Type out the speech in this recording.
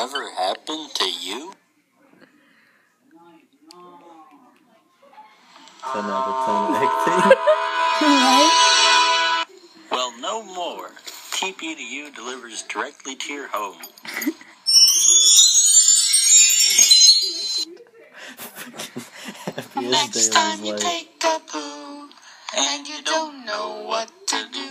ever happened to you? Another tone thing. Right? Well, no more. TP2U delivers directly to your home. Happiest Next day of time his you life. take a poo and you don't know what to do.